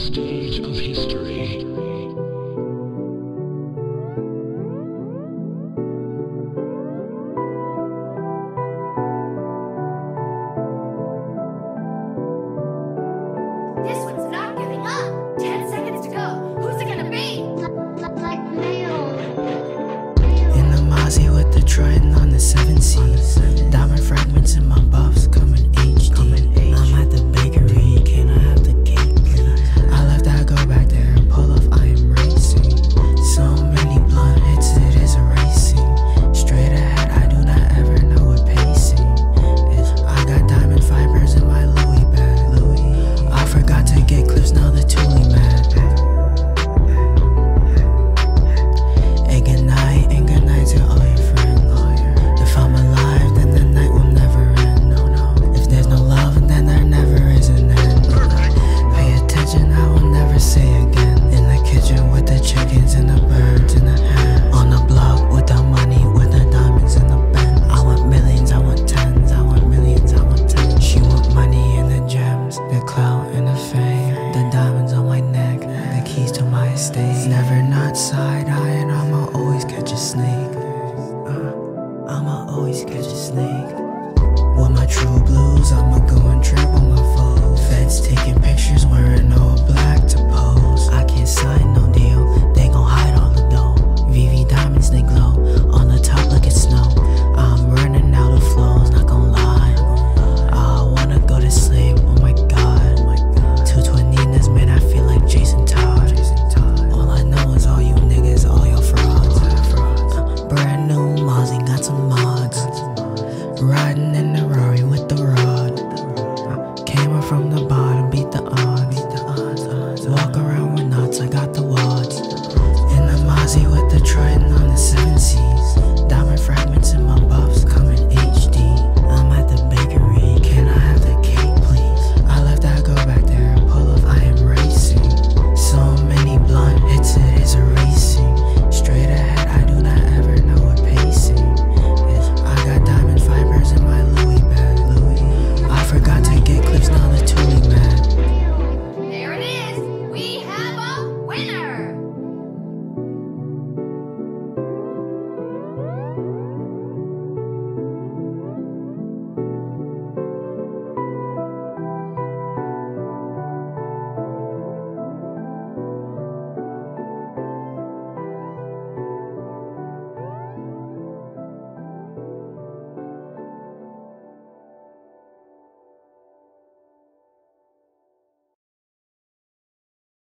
stage of history. This one's not giving up. 10 seconds to go. Who's it gonna be? Like mail. In the mazzi with the trident on the 7C. Diamond fragments in my buffs coming HD. I'm at the bakery, can I have the cake please? I left, I go back there and pull off, I am racing. So many blunt hits, it is a racing. Straight ahead, I do not ever know what pacing is. I got diamond fibers in my louie bag. I forgot to get clips, now the Toolie Mad. And good night to all your friends. If I'm alive, then the night will never end. If there's no love, then there never is an end. Pay attention, I will never say again. In the kitchen with the chickens and the birds in the hand. On the block with the money, with the diamonds in the bend. I want millions, I want tens, I want millions, I want tens. She want money and the gems, the clout and the fame. The diamonds on my neck, the keys to my estate. Never not side-eyeing, I'ma always catch a snake. I'ma always catch a snake. With my true blues, I'ma go and trap on my foes. Feds taking pictures, wearing all black to pose. I can't sign no deal, they gon' hide all the dough. VV diamonds, they glow, on the top look at snow. I'm running out of flows, not gon' lie. I wanna go to sleep, oh my god. 220s, man, I feel like Jason Todd. All I know is all you niggas, all your frauds. Brand new mazzi, got some mods. Riding in the Rari with the